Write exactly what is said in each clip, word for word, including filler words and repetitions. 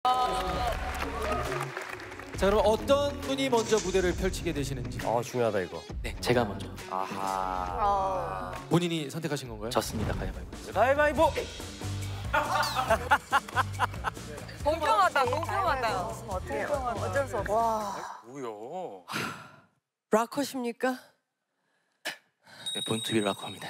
자, 그럼 어떤 분이 먼저 무대를 펼치게 되시는지. 아, 중요하다 이거. 네, 제가 먼저. 아하. 본인이 선택하신 건가요? 졌습니다, 가위바위보. 가위바위보. 공평하다, 공평하다. 어떻게 어쩔 수 없어. 와. 뭐야? 락커십니까? 네, 본투비 락커입니다.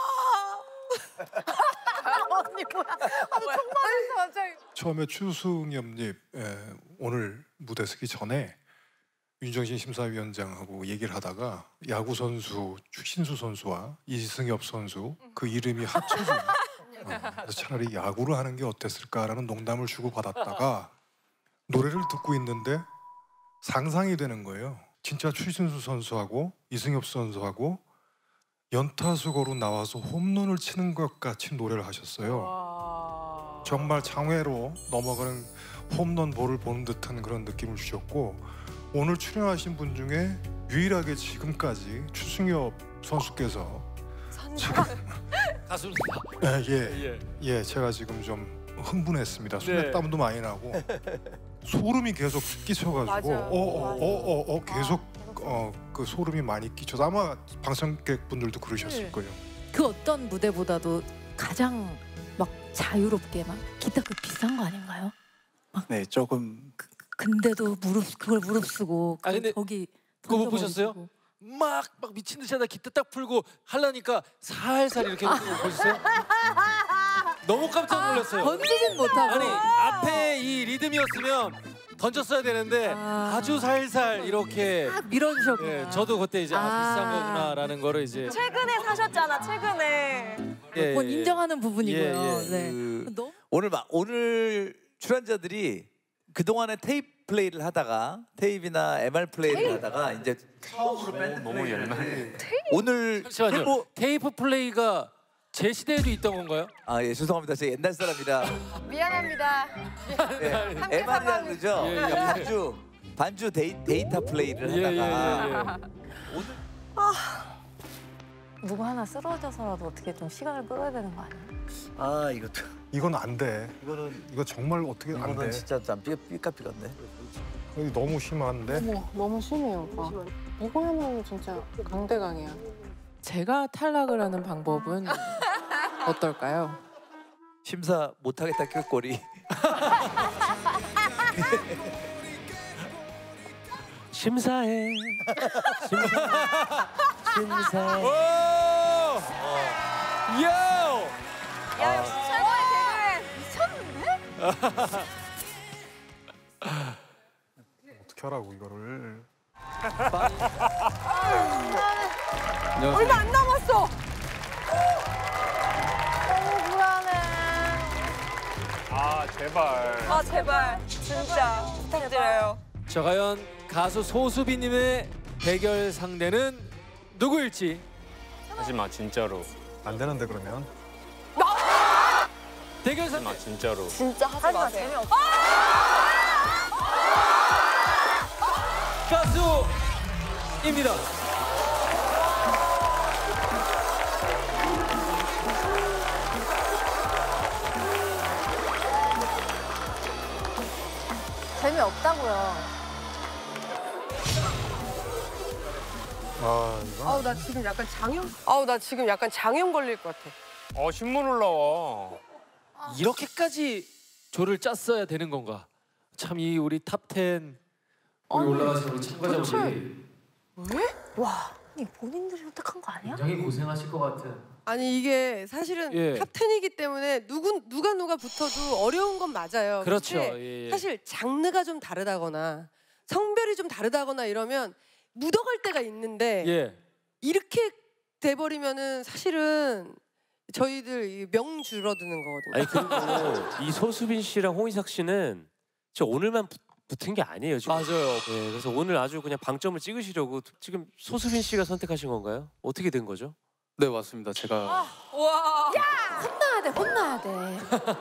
언니 뭐야? 아, 정말 갑자기. 처음에 추승엽님 에, 오늘 무대 서기 전에 윤정신 심사위원장하고 얘기를 하다가 야구 선수 추신수 선수와 이승엽 선수 그 이름이 합쳐진 어, 그래서 차라리 야구를 하는 게 어땠을까라는 농담을 주고 받았다가 노래를 듣고 있는데 상상이 되는 거예요. 진짜 추신수 선수하고 이승엽 선수하고 연타수거로 나와서 홈런을 치는 것 같이 노래를 하셨어요. 정말 장외로 넘어가는 홈런 볼을 보는 듯한 그런 느낌을 주셨고 오늘 출연하신 분 중에 유일하게 지금까지 추승엽 선수께서 지금 가수입니다. 예, 예, 예, 제가 지금 좀 흥분했습니다. 손에 네. 땀도 많이 나고 소름이 계속 끼쳐가지고 어어어어 어, 어, 계속 어, 그 소름이 많이 끼쳐서 아마 방청객분들도 그러셨을 네. 거예요. 그 어떤 무대보다도 가장 막 자유롭게 막 기타 그 비싼 거 아닌가요? 네, 조금 근데도 무릎 그걸 무릅쓰고 아, 근데 거기 그거 못 던져버리시고. 보셨어요? 막, 막 미친 듯이 하다 기타 딱 풀고 하려니까 살살 이렇게 놓는 거 보셨어요? 너무 깜짝 놀랐어요. 던지진 못하고. 아니, 앞에 이 리듬이었으면 던졌어야 되는데 아. 아주 살살 이렇게. 딱 밀어주셨구나. 예, 저도 그때 이제 아, 아. 비싼 거구나라는 거를 이제 최근에 사셨잖아, 최근에. 예, 그건 예. 인정하는 부분이고요. 예, 예. 네. 그 너무 오늘 막 오늘 출연자들이 그 동안에 테이프 플레이를 하다가 테이프나 엠알 플레이를 하다가 이제 처음으로 밴드 너무 옛날. 오늘 잠시만요. 풀보- 테이프 플레이가 제 시대에도 있던 건가요? 아, 예, 죄송합니다. 제가 옛날 사람이라. 미안합니다. 예, 함께 엠알이라 사과하겠- 그러죠. 예, 예. 그러니까 반주 반주 데이, 데이터 플레이를 예, 예, 하다가 예, 예. 누구 하나 쓰러져서라도 어떻게 좀 시간을 끌어야 되는 거 아니에요? 아, 이것도 이건 안 돼. 이거는 이거 정말 어떻게 안 이거는 돼. 진짜 좀 삐- 삐까삐까인데. 이거 너무 심한데. 어머, 너무 심해요, 오빠. 이거야말로 진짜 강대강이야. 제가 탈락을 하는 방법은 어떨까요? 심사 못하겠다 꾀꼬리. 심사해. 심사해. 오! 요! 야, 역시 최고의 개그맨. 미쳤는데? 어떻게 하라고 이거를. 얼마 안 남았어. 너무 불안해. 아, 제발. 아, 제발. 진짜. 부탁드려요. 자, 과연 가수 소수비님의 대결 상대는 누구일지. 하지마, 진짜로. 안 되는데 그러면. 대결 상대. 하지마, 진짜로. 진짜 하지 마세요. 재미없어. 가수입니다. 재미없다고요. 아 이거. 아우, 나 지금 약간 장염. 아우, 나 지금 약간 장염 걸릴 것 같아. 어, 신문 올라와. 이렇게까지 조를 짰어야 되는 건가? 참 이 우리 탑텐 우리 올라가신 우리 참가자분들이 왜? 와, 아니 본인들이 선택한 거 아니야? 굉장히 고생하실 것 같은. 아니, 이게 사실은 예. 탑텐이기 때문에 누구, 누가 누가 붙어도 어려운 건 맞아요. 그렇죠. 근데 예, 예. 사실 장르가 좀 다르다거나 성별이 좀 다르다거나 이러면 묻어갈 때가 있는데 예. 이렇게 돼버리면은 사실은 저희들 이 명 줄어드는 거거든요. 아니, 그리고 이 소수빈 씨랑 홍희석 씨는 저 오늘만 붙, 붙은 게 아니에요, 지금. 맞아요. 예, 그래서 오늘 아주 그냥 방점을 찍으시려고 지금 소수빈 씨가 선택하신 건가요? 어떻게 된 거죠? 네, 맞습니다. 제가 와. 혼나야 돼, 혼나야 돼.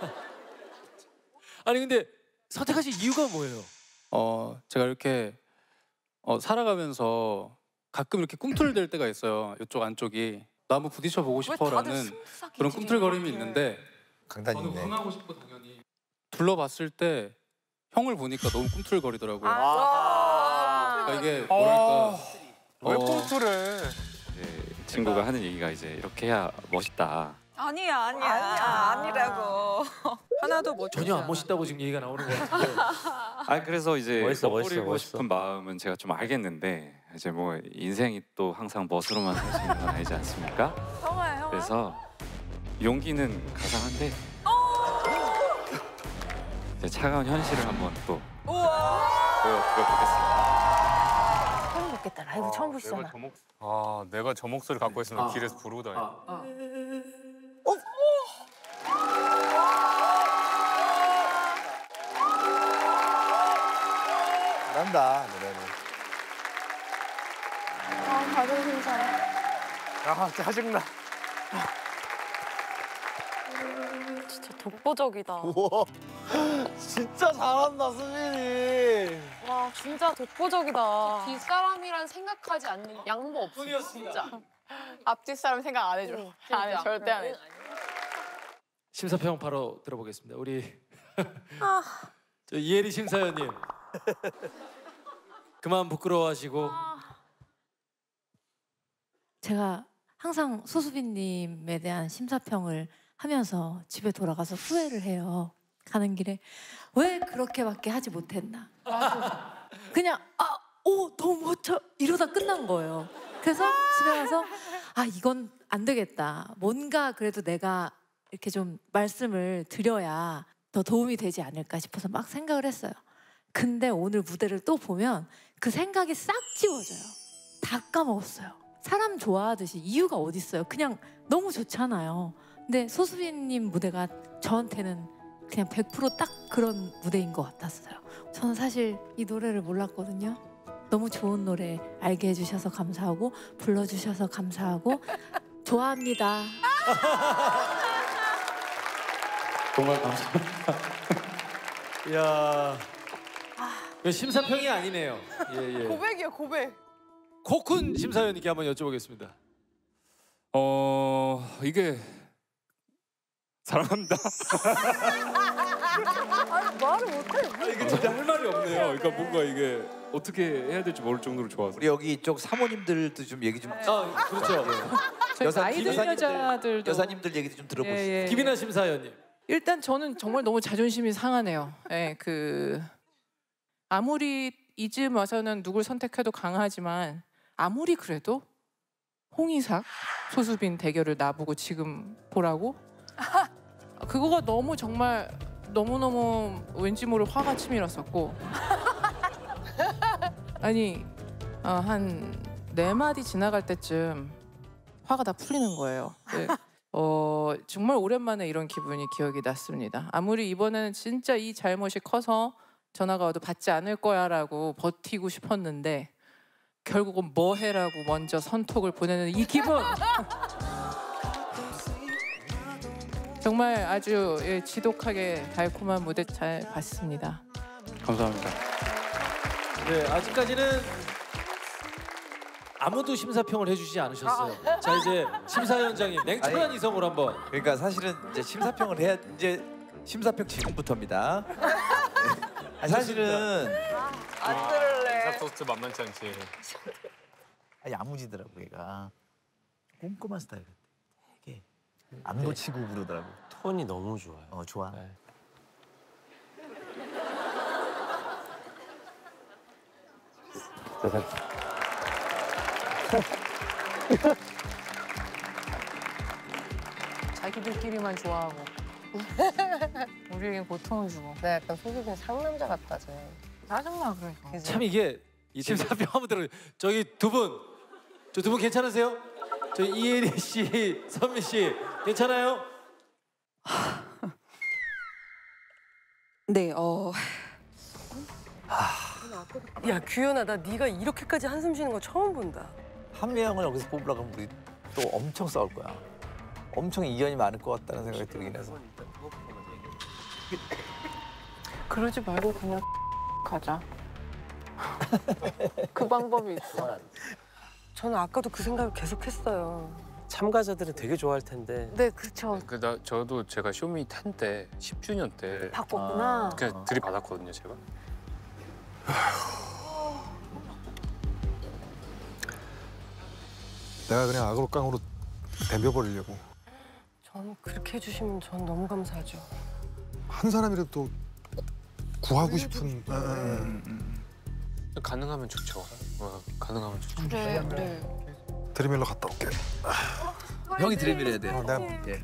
아니 근데 선택하신 이유가 뭐예요? 어, 제가 이렇게 어, 살아가면서 가끔 이렇게 꿈틀댈 때가 있어요. 이쪽 안쪽이. 나 한번 부딪혀 보고 싶어라는 그런 꿈틀거림이 있는데 저는 강단이네. 흥하고 싶고 당연히 둘러봤을 때 형을 보니까 너무 꿈틀거리더라고요. 아, 그러니까 이게 뭐랄까 왜 어, 꽁투를? 이제 친구가 하는 얘기가 이제 이렇게 해야 멋있다. 아니야 아니야 아니라고. 하나도 못 전혀 안 멋있다고 지금 얘기가 나오는 것 같은데. 아 그래서 이제 멋있어, 멋부리고 멋있어, 멋있어. 싶은 마음은 제가 좀 알겠는데 이제 뭐 인생이 또 항상 멋으로만 살 수 있는 건 아니지 않습니까? 형아 형아. 그래서 용기는 가상한데 이제 차가운 현실을 한번 또 보여드려보겠습니다. 처음 듣겠다. 라이브 처음 보시잖아. 내가 저 목, 아 내가 저 목소리 갖고 있으면 길에서 부르고 다니. 잘한다 노래는. 아, 다들 괜찮아. 아 짜증나. 진짜 독보적이다. 우와 진짜 잘한다 수빈이. 와, 진짜 독보적이다. 뒷사람이란 생각하지 않는 양보 없어. 진짜. 앞뒷 사람 생각 안 해줘. 안 해, 절대 안 해. 심사평 바로 들어보겠습니다. 우리 아. 저 이혜리 심사위원님. 그만 부끄러워하시고. 제가 항상 소수빈님에 대한 심사평을 하면서 집에 돌아가서 후회를 해요. 가는 길에 왜 그렇게밖에 하지 못했나. 그냥 아, 오 너무 멋져 이러다 끝난 거예요. 그래서 집에 가서 아 이건 안 되겠다. 뭔가 그래도 내가 이렇게 좀 말씀을 드려야 더 도움이 되지 않을까 싶어서 막 생각을 했어요. 근데 오늘 무대를 또 보면 그 생각이 싹 지워져요. 다 까먹었어요. 사람 좋아하듯이 이유가 어딨어요. 그냥 너무 좋잖아요. 근데 소수빈님 무대가 저한테는 그냥 백 퍼센트 딱 그런 무대인 것 같았어요. 저는 사실 이 노래를 몰랐거든요. 너무 좋은 노래 알게 해주셔서 감사하고 불러주셔서 감사하고 좋아합니다. 정말 감사합니다. 이야. 심사평이 아니네요. 예, 예. 고백이야 고백. 코쿤 심사위원님께 한번 여쭤보겠습니다. 어 이게 사랑합니다. 아니 말을 못해. 아, 이게 진짜 할 말이 없네요. 그러니까 뭔가 이게 어떻게 해야 될지 모를 정도로 좋아서. 우리 여기 이쪽 사모님들도 좀 얘기 좀. 아 그렇죠. 저희 여사- 나이 든 여사님들, 여자들도 여사님들 얘기도 좀 들어보시죠. 예, 예. 김이나 심사위원님. 일단 저는 정말 너무 자존심이 상하네요. 예, 그 아무리 이쯤 와서는 누굴 선택해도 강하지만 아무리 그래도 홍이삭, 소수빈 대결을 나보고 지금 보라고? 그거가 너무 정말 너무너무 왠지 모를 화가 치밀었었고 아니 어, 한 네 마디 지나갈 때쯤 화가 다 풀리는 거예요. 네. 어, 정말 오랜만에 이런 기분이 기억이 났습니다. 아무리 이번에는 진짜 이 잘못이 커서 전화가 와도 받지 않을 거야 라고 버티고 싶었는데 결국은 뭐 해라고 먼저 선톡을 보내는 이 기분. 정말 아주 예, 지독하게 달콤한 무대 잘 봤습니다. 감사합니다. 네, 아직까지는 아무도 심사평을 해주지 않으셨어요. 자 이제 심사위원장님 냉철한 아니, 이성으로 한번. 그러니까 사실은 이제 심사평을 해야 이제 심사평 지금부터입니다. 아니, 사실은 안 들을래. 인사소스 만만치 않지. 아니, 야무지더라고 얘가. 꼼꼼한 스타일. 되게 안 놓치고 부르더라고. 톤이 너무 좋아요. 어 좋아. 네. 자기들끼리만 좋아하고 우리에게 고통을 주고. 나 약간 소수빈 상남자 같다 쟤. 짜증나 그래서. 참 이게 이 심사평 한번 들어. 저기 두 분, 저 두 분 괜찮으세요? 저 이혜리 씨, 선미 씨 괜찮아요? 네, 어. 야 규현아, 나 네가 이렇게까지 한숨 쉬는 거 처음 본다. 한 명을 여기서 뽑으려고 하면 우리 또 엄청 싸울 거야. 엄청 이견이 많을 것 같다는 생각이 들긴 해서. 그러지 말고 그냥 가자. 그 방법이 있어. 저는 아까도 그 생각을 계속했어요. 참가자들은 되게 좋아할 텐데. 네, 그렇죠. 그 나 저도 제가 쇼미 텐 때 십 주년 때 바꿨구나. 그냥 들이받았거든요, 제가. 내가 그냥 악으로 깡으로 덤벼버리려고. 전 그렇게 해주시면 전 너무 감사하죠. 한 사람이라도 또 구하고 싶은. 아, 아, 아. 가능하면 좋죠. 어, 가능하면 좋죠. 그래, 그래. 드림일러 갔다 올게. 형이 드림일 해야 돼. 어, 내가 예.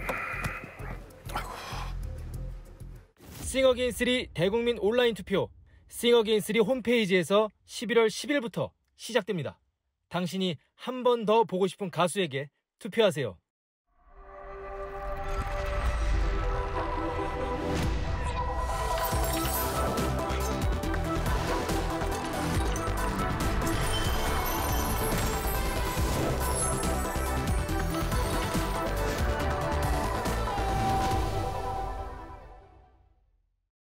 싱어게인 쓰리 대국민 온라인 투표 싱어게인 쓰리 홈페이지에서 십일월 십일부터 시작됩니다. 당신이 한 번 더 보고 싶은 가수에게 투표하세요.